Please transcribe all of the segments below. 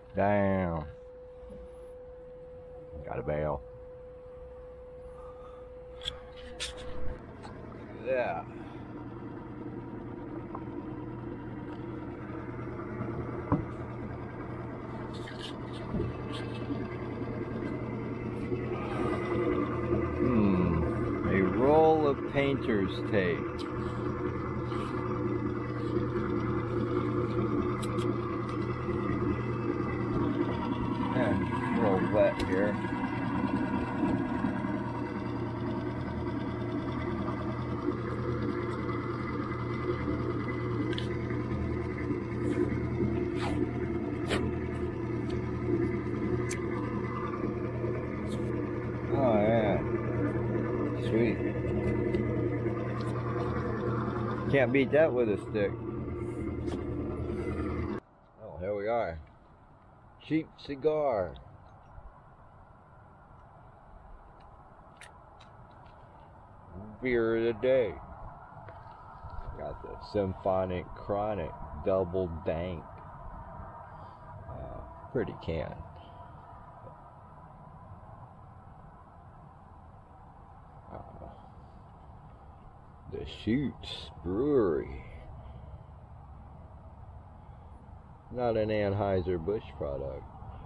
Damn. Gotta bail. Yeah. A roll of painter's tape. A little wet here. Oh yeah, sweet. Can't beat that with a stick. Oh, here we are. Cheap cigar. Beer of the day. Got the Symphonic Chronic Double Dank. Pretty can. Dechutes Brewery. Not an Anheuser-Busch product.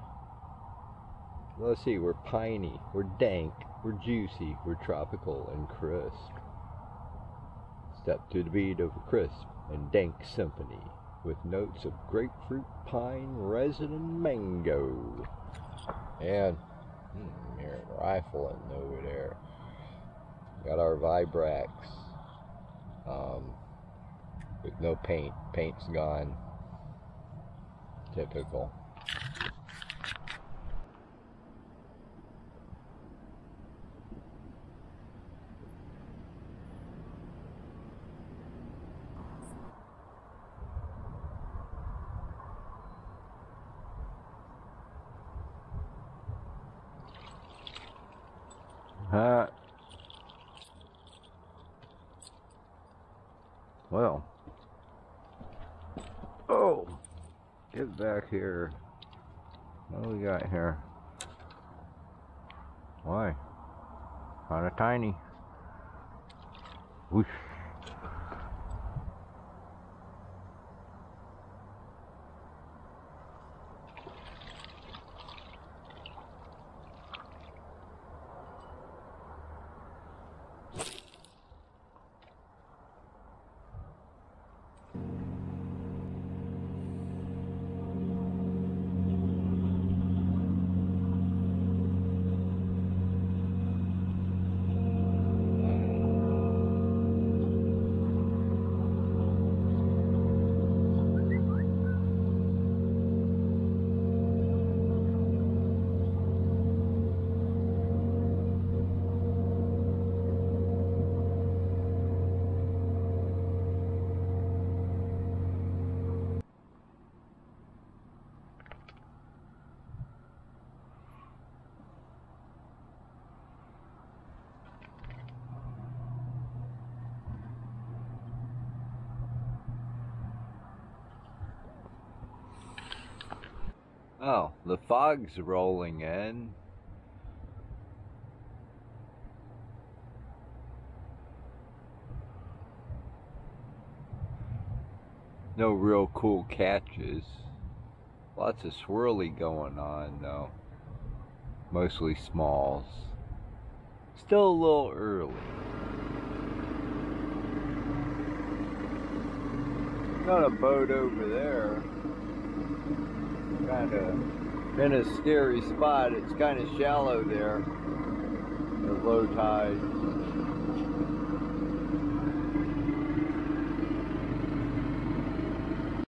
Let's see, we're piney, we're dank, we're juicy, we're tropical and crisp. Step to the beat of a crisp and dank symphony with notes of grapefruit, pine, resin, and mango. And you're rifling over there. Got our vibrax with no paint. Paint's gone. Typical. Well, oh, get back here. What do we got here? Why? Kind of tiny. Whoosh. Oh, the fog's rolling in. No real cool catches. Lots of swirly going on though. Mostly smalls. Still a little early. Got a boat over there. Kind of in a scary spot. It's kind of shallow there at low tide.